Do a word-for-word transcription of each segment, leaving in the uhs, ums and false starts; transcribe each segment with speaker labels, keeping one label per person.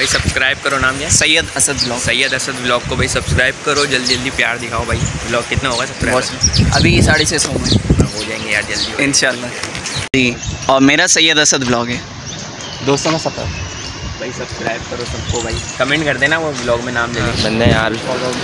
Speaker 1: भाई सब्सक्राइब करो। नाम क्या?
Speaker 2: सैयद असद ब्लॉग।
Speaker 1: सैयद असद ब्लॉग को भाई सब्सक्राइब करो, जल्दी जल्दी प्यार दिखाओ भाई। ब्लॉग कितना होगा सब्सक्राइब?
Speaker 2: अभी साढ़े छः सौ में
Speaker 1: हो जाएंगे यार जल्दी
Speaker 2: इंशाल्लाह जी। और मेरा सैयद असद ब्लॉग है, दोस्तों में सफ़र।
Speaker 1: भाई सब्सक्राइब करो सबको भाई, कमेंट कर देना वो ब्लॉग में नाम देने
Speaker 2: बंदे यार।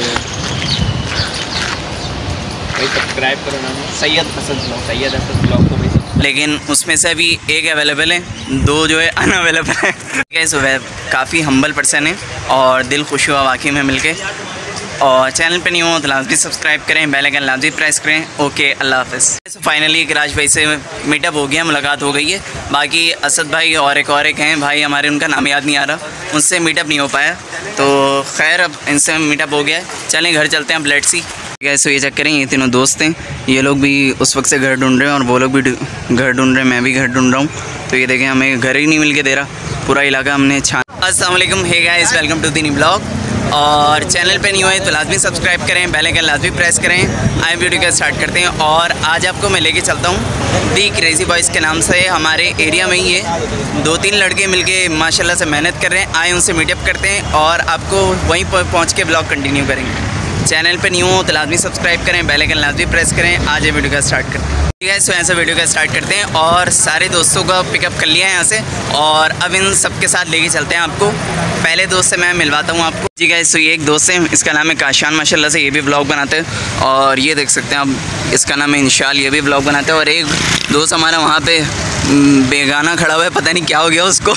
Speaker 1: भाई सब्सक्राइब करो। नाम है
Speaker 2: सैयद असद ब्लॉग।
Speaker 1: सैयद असद ब्लॉग को भाई,
Speaker 2: लेकिन उसमें से अभी एक अवेलेबल है, दो जो है अनअवेलेबल है। कैसे वह काफ़ी हम्बल पर्सन है और दिल खुश हुआ वाकई में मिलके। और चैनल पे नहीं हो तो लाजमी सब्सक्राइब करें, बेल आइकन लाजमी प्रेस करें। ओके, अल्लाह हाफ़िज़। फाइनली राज भाई से मीटअप हो गया, मुलाकात हो गई है। बाकी असद भाई और एक और एक हैं भाई हमारे, उनका नाम याद नहीं आ रहा, उनसे मीटअप नहीं हो पाया। तो खैर अब इनसे मीटअप हो गया है, चलें घर चलते हैं अब। लेट्स सी कैसे ये चेक करें, ये तीनों दोस्त हैं, ये लोग भी उस वक्त से घर ढूंढ रहे हैं और वो लोग भी घर ढूंढ रहे हैं, मैं भी घर ढूंढ रहा हूँ। तो ये देखें हमें घर ही नहीं मिल के दे रहा, पूरा इलाका हमने छान। अस्सलाम वालेकुम, hey guys, welcome to the new blog. और चैनल पे नहीं हुए तो लाजमी सब्सक्राइब करें, बेल आइकन लाजमी प्रेस करें। आई वीडियो का स्टार्ट करते हैं। और आज आपको मैं लेके चलता हूँ दी क्रेज़ी बॉयज़ के नाम से, हमारे एरिया में ही है। दो तीन लड़के मिलके माशाल्लाह से मेहनत कर रहे हैं, आए उनसे मीटअप करते हैं और आपको वहीं पर पहुँच के ब्लॉग कंटिन्यू करेंगे। चैनल पे न्यू हो तो लाजमी सब्सक्राइब करें, बेल आइकन लाजमी प्रेस करें। आज ये वीडियो का स्टार्ट करते हैं। ठीक है, सो ऐसे वीडियो का स्टार्ट करते हैं। और सारे दोस्तों का पिकअप कर लिया है यहाँ से और अब इन सब के साथ लेके चलते हैं आपको। पहले दोस्त से मैं मिलवाता हूँ आपको। ठीक है, सो ये एक दोस्त है, इसका नाम है काशान, माशाल्लाह से ये भी ब्लॉग बनाते हैं। और ये देख सकते हैं आप, इसका नाम है इंशाल, ये भी ब्लॉग बनाते हैं। और एक दोस्त हमारा वहाँ पे बेगाना खड़ा हुआ है, पता नहीं क्या हो गया उसको।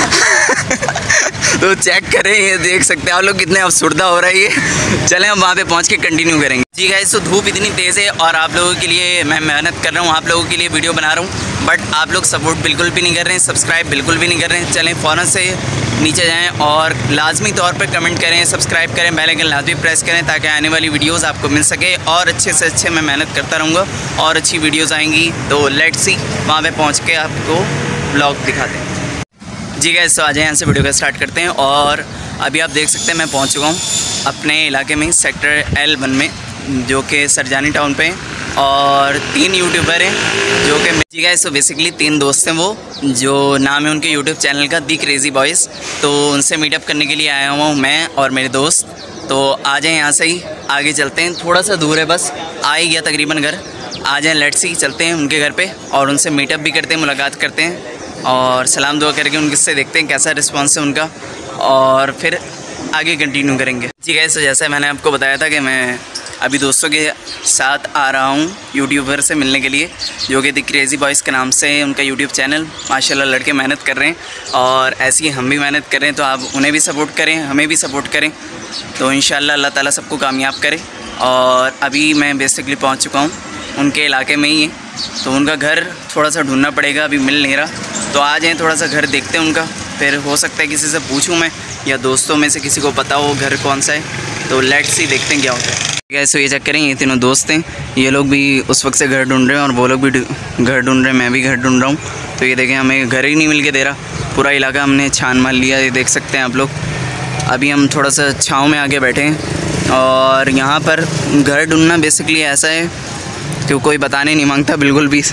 Speaker 2: तो चेक करें, ये देख सकते हैं आप लोग कितने अफसुर्दा हो रहा है ये। चलें हम वहाँ पे पहुँच के कंटिन्यू करेंगे। जी गाइस, तो धूप इतनी तेज़ है और आप लोगों के लिए मैं मेहनत कर रहा हूँ, आप लोगों के लिए वीडियो बना रहा हूँ, बट आप लोग सपोर्ट बिल्कुल भी नहीं कर रहे हैं, सब्सक्राइब बिल्कुल भी नहीं कर रहे हैं। चलें फ़ौरन से नीचे जाएं और लाजमी तौर पर कमेंट करें, सब्सक्राइब करें, बेल आइकन लाजमी प्रेस करें ताकि आने वाली वीडियोज़ आपको मिल सके। और अच्छे से अच्छे मैं मेहनत करता रहूँगा और अच्छी वीडियोज़ आएंगी। तो लेट्स सी वहाँ पर पहुँच के आपको ब्लॉग दिखाते हैं। जी गाइस, तो आ जाए यहाँ से वीडियो का स्टार्ट करते हैं। और अभी आप देख सकते हैं मैं पहुँच चुका हूँ अपने इलाके में, सेक्टर एल वन में, जो कि सरजानी टाउन पे हैं। और तीन यूट्यूबर हैं जो कि, जी गाइस, तो बेसिकली तीन दोस्त हैं वो, जो नाम है उनके यूट्यूब चैनल का दी क्रेज़ी बॉयज़। तो उनसे मीटअप करने के लिए आया हुआ हूँ मैं और मेरे दोस्त। तो आ जाएँ यहाँ से ही आगे चलते हैं, थोड़ा सा दूर है बस, आ ही गया तकरीबन घर। आ जाएँ, लेट्स सी चलते हैं उनके घर पर और उनसे मीटअप भी करते हैं, मुलाकात करते हैं और सलाम दुआ करके उनसे देखते हैं कैसा रिस्पांस है उनका और फिर आगे कंटिन्यू करेंगे। ठीक है, तो जैसे मैंने आपको बताया था कि मैं अभी दोस्तों के साथ आ रहा हूँ यूट्यूबर से मिलने के लिए, जो कि दी क्रेज़ी बॉयज़ के नाम से उनका यूट्यूब चैनल। माशाल्लाह लड़के मेहनत कर रहे हैं और ऐसे ही हम भी मेहनत कर रहे हैं, तो आप उन्हें भी सपोर्ट करें, हमें भी सपोर्ट करें, तो इंशाल्लाह अल्लाह ताला सबको कामयाब करे। और अभी मैं बेसिकली पहुँच चुका हूँ उनके इलाके में ही है, तो उनका घर थोड़ा सा ढूंढना पड़ेगा, अभी मिल नहीं रहा। तो आ जाएँ, थोड़ा सा घर देखते हैं उनका, फिर हो सकता है किसी से पूछूं मैं या दोस्तों में से किसी को पता हो घर कौन सा है। तो लेट्स सी देखते हैं क्या होता है। ठीक है, सो ये चेक करें, ये तीनों दोस्त हैं, ये लोग भी उस वक्त से घर ढूंढ रहे हैं और वो लोग भी घर ढूंढ रहे हैं, मैं भी घर ढूंढ रहा हूँ। तो ये देखें हमें घर ही नहीं मिल के दे रहा, पूरा इलाका हमने छान मार लिया, ये देख सकते हैं आप लोग। अभी हम थोड़ा सा छाँव में आगे बैठे हैं और यहाँ पर घर ढूंढना बेसिकली ऐसा है कि कोई बताने नहीं मांगता बिल्कुल भी।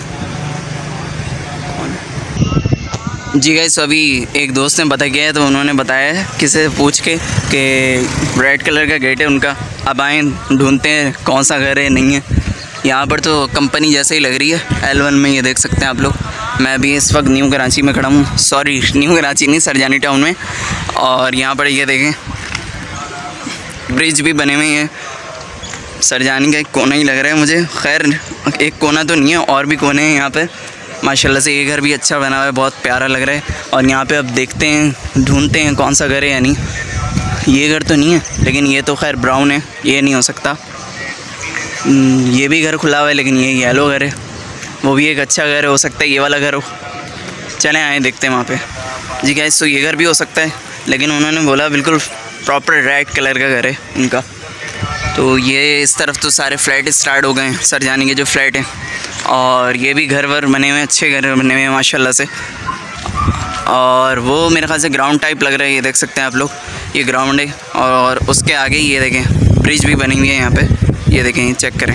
Speaker 2: जी गाइस, तो अभी एक दोस्त ने बता गया है, तो उन्होंने बताया है किसी से पूछ के कि रेड कलर का गेट है उनका, अब आएँ ढूंढते हैं कौन सा घर है नहीं है। यहाँ पर तो कंपनी जैसे ही लग रही है एल वन में, ये देख सकते हैं आप लोग। मैं अभी इस वक्त न्यू कराची में खड़ा हूँ, सॉरी न्यू कराची नहीं, सरजानी टाउन में। और यहाँ पर ये देखें ब्रिज भी बने हुए हैं, सरजानी का एक कोना ही लग रहा है मुझे, खैर एक कोना तो नहीं है, और भी कोने हैं यहाँ पर। माशाल्लाह से ये घर भी अच्छा बना हुआ है, बहुत प्यारा लग रहा है। और यहाँ पे अब देखते हैं, ढूंढते हैं कौन सा घर है या नहीं। ये घर तो नहीं है, लेकिन ये तो खैर ब्राउन है, ये नहीं हो सकता। ये भी घर खुला हुआ है, लेकिन ये येलो घर है, वो भी एक अच्छा घर है, हो सकता है ये वाला घर हो। चलें आए देखते हैं वहाँ पे। जी गाइस, तो ये घर भी हो सकता है, लेकिन उन्होंने बोला बिल्कुल प्रॉपर रेड कलर का घर है उनका। तो ये इस तरफ तो सारे फ्लैट स्टार्ट हो गए हैं, सरजानी के जो फ्लैट हैं, और ये भी घर वर बने हुए हैं, अच्छे घर बने हुए हैं माशाल्लाह से। और वो मेरे ख्याल से ग्राउंड टाइप लग रहा है, ये देख सकते हैं आप लोग, ये ग्राउंड है। और उसके आगे ये देखें ब्रिज भी बनी हुई है यहाँ पे, ये देखें, चेक करें।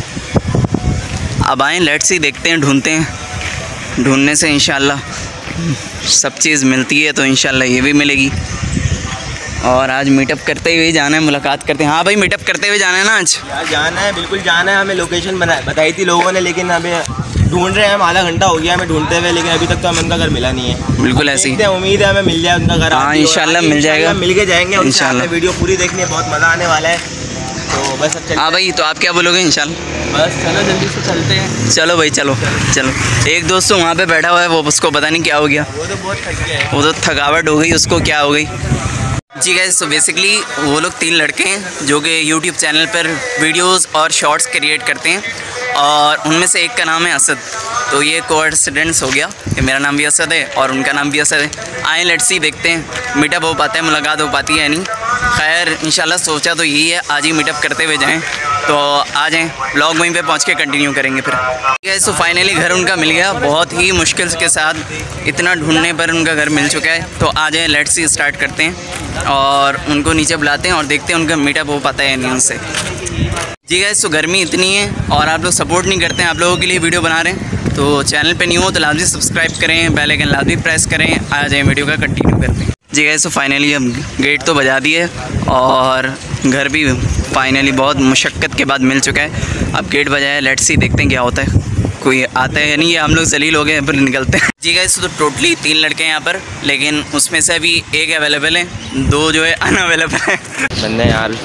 Speaker 2: अब आएँ, लेट्स सी देखते हैं, ढूंढते हैं, ढूंढने से इंशाल्लाह सब चीज़ मिलती है, तो इंशाल्लाह ये भी मिलेगी। और आज मीटअप करते हुए जाना है, मुलाकात करते हैं। हाँ भाई, मीटअप करते हुए जाना है ना आज?
Speaker 3: यार जाना है, बिल्कुल जाना है। हमें लोकेशन बना बताई थी लोगों ने, लेकिन अभी ढूंढ रहे हैं हम। आधा घंटा हो गया हमें ढूंढते हुए, लेकिन अभी तक तो हमें उनका घर मिला नहीं है।
Speaker 2: बिल्कुल ऐसे ही
Speaker 3: उम्मीद है हमें मिल जाए उनका घर।
Speaker 2: हाँ इंशाल्लाह मिल जाएगा,
Speaker 3: मिल के जाएंगे
Speaker 2: इंशाल्लाह।
Speaker 3: वीडियो पूरी देखनी है, बहुत मज़ा आने वाला है। तो बस अब
Speaker 2: हाँ भाई, तो आप क्या बोलोगे? इंशाल्लाह
Speaker 3: बस चलो जल्दी से चलते हैं।
Speaker 2: चलो भाई, चलो चलो। एक दोस्त तो वहाँ पे बैठा हुआ है, वो उसको पता नहीं क्या हो गया,
Speaker 3: वो तो बहुत थक गया है।
Speaker 2: वो तो थकावट हो गई उसको, क्या हो गई। जी गाइस, तो बेसिकली वो लोग तीन लड़के हैं जो कि यूट्यूब चैनल पर वीडियोस और शॉर्ट्स क्रिएट करते हैं, और उनमें से एक का नाम है असद। तो ये कोइंसिडेंस हो गया कि मेरा नाम भी असद है और उनका नाम भी असद है। आए लेट्स सी, देखते हैं मीटअप हो पाता है, मुलाकात हो पाती है नहीं। खैर इंशाल्लाह सोचा तो यही है आज ही मीटअप करते हुए जाएं, तो आ जाएं। व्लॉग वहीं पे पहुंच के कंटिन्यू करेंगे फिर। ठीक है, सो फाइनली घर उनका मिल गया, बहुत ही मुश्किल के साथ, इतना ढूंढने पर उनका घर मिल चुका है। तो आ जाएं, लेट्स सी स्टार्ट करते हैं और उनको नीचे बुलाते हैं और देखते हैं उनका मीटअप हो पाता है नहीं उनसे। जी गाइस, तो गर्मी इतनी है और आप लोग सपोर्ट नहीं करते हैं, आप लोगों के लिए वीडियो बना रहे हैं। तो चैनल पे न्यू हो तो लाजमी सब्सक्राइब करें, बेल आइकन लाजमी प्रेस करें। आ जाए वीडियो का कंटिन्यू करते हैं। जी गाइस, तो फाइनली हम गेट तो बजा दिए और घर भी फाइनली बहुत मुशक्क़त के बाद मिल चुका है। अब गेट बजाया, लेट्स सी देखते हैं क्या होता है, कोई आता है नहीं, हम लोग जलील हो गए फिर निकलते हैं। जी गाइस, तो टोटली तीन लड़के हैं यहाँ पर, लेकिन उसमें से अभी एक अवेलेबल है, दो जो है अनअवेलेबल है।
Speaker 3: बंदे यार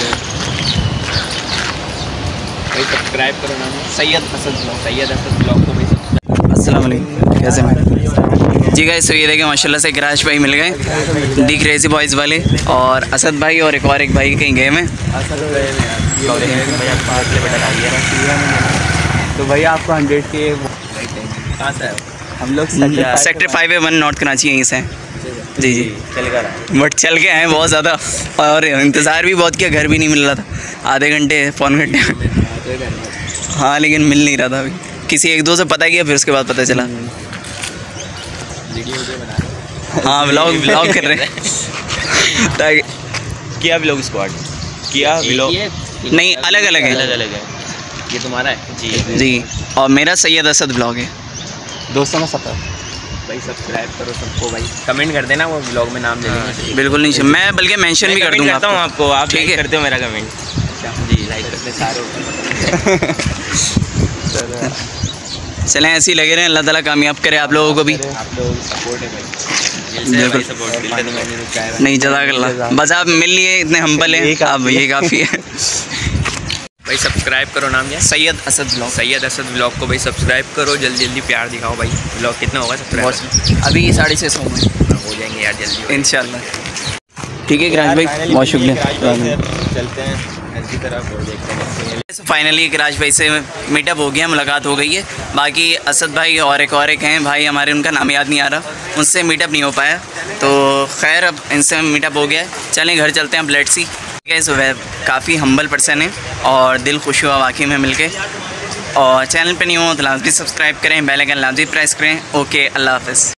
Speaker 3: भाई सब्सक्राइब करो ना, सैयद असद ब्लॉग, सैयद असद ब्लॉग को भाई सब्सक्राइब।
Speaker 2: अस्सलाम वालेकुम, कैसे मैं? जी गाइस, तो ये देखें माशाल्लाह से गिराश भाई मिल गए, दी क्रेजी बॉयज़ वाले, और असद भाई और एक और एक भाई कहीं गए में।
Speaker 3: तो भाई आपको हंड्रेड के कहाँ से हम लोग
Speaker 2: सेक्टर फाइव है, वन नॉर्थ कराची यहीं से। जी जी
Speaker 3: चल कर
Speaker 2: बट चल के आए बहुत ज़्यादा, और इंतज़ार भी बहुत किया, घर भी नहीं मिल रहा था, आधे घंटे पौन घंटे हाँ, लेकिन मिल नहीं रहा था। अभी किसी एक दो से पता किया, फिर उसके बाद पता चला। हाँ, व्लॉग व्लॉग कर रहे हैं।
Speaker 3: किया व्लॉग स्क्वाड, किया व्लॉग
Speaker 2: नहीं, अलग अलग है,
Speaker 3: अलग अलग है। ये तुम्हारा है जी
Speaker 2: जी, और मेरा सैयद असद ब्लॉग है।
Speaker 3: दोस्तों में सफ़र भाई, सब्सक्राइब करो सबको भाई, कमेंट कर देना, वो व्लॉग में नाम ले लेंगे।
Speaker 2: बिल्कुल नहीं, मैं बल्कि मेंशन भी कर दूंगा
Speaker 3: करता हूँ आपको, आप
Speaker 2: ठीक है
Speaker 3: करते हो मेरा कमेंट जी, लाइक करते सारे।
Speaker 2: चलें ऐसे ही लगे रहे, अल्लाह ताला कामयाब करे आप लोगों को भी।
Speaker 3: आप लोगों की सपोर्ट है भाई,
Speaker 2: बिल्कुल
Speaker 3: सपोर्ट दिल से तो मैंने रुका है।
Speaker 2: नहीं, जज़ाकल्लाह, बस आप मिल लिए, इतने हम्बल हैं आप, ये काफ़ी है।
Speaker 1: भाई सब्सक्राइब करो, नाम क्या?
Speaker 2: सैयद असद ब्लॉग।
Speaker 1: सैयद असद ब्लॉग को भाई सब्सक्राइब करो, जल्दी जल्दी प्यार दिखाओ भाई। ब्लॉग कितना होगा सब्सक्राइब?
Speaker 2: अभी साढ़े छः सौ में
Speaker 1: हो जाएंगे यार जल्दी
Speaker 2: इंशाल्लाह। ठीक है गिराज भाई, बहुत शुक्रिया।
Speaker 3: चलते हैं ऐसी तरफ और देखते हैं।
Speaker 2: फाइनली गिराज भाई से मीटअप हो गया, मुलाकात हो गई है। बाकी असद भाई और एक और एक हैं भाई हमारे, उनका नाम याद नहीं आ रहा, उनसे मीटअप नहीं हो पाया। तो खैर अब इनसे मीटअप हो गया है, चलें घर चलते हैं अब, लेट्स सी। सो वह काफ़ी हम्बल पर्सन है और दिल खुश हुआ वाकई में मिल के। और चैनल पे नहीं हो तो लाजमी सब्सक्राइब करें, बेल आइकन लाजमी प्रेस करें। ओके, अल्लाह हाफ़िज़।